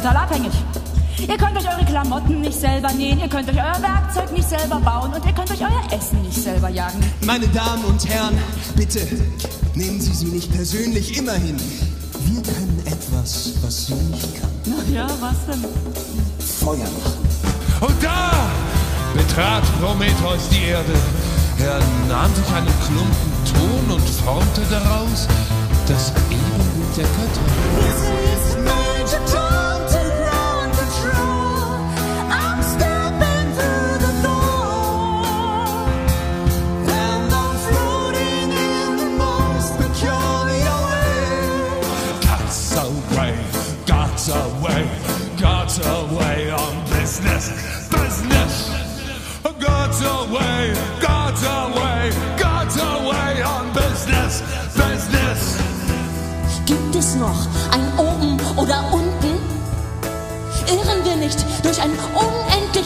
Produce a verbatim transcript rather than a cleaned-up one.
total abhängig. Ihr könnt euch eure Klamotten nicht selber nähen, ihr könnt euch euer Werkzeug nicht selber bauen und ihr könnt euch euer Essen nicht selber jagen. Meine Damen und Herren, bitte nehmen Sie sie nicht persönlich, immerhin. Wir können etwas, was sie nicht kann. Na ja, was denn? Feuer machen. Und da betrat Prometheus die Erde. Er nahm sich einen Klumpen Ton und formte daraus das Ebenbild der Götter. God's away, God's away on business, business. God's away, God's away, God's away on business, business. Gibt es noch ein Oben oder Unten? Irren wir nicht durch ein unendlich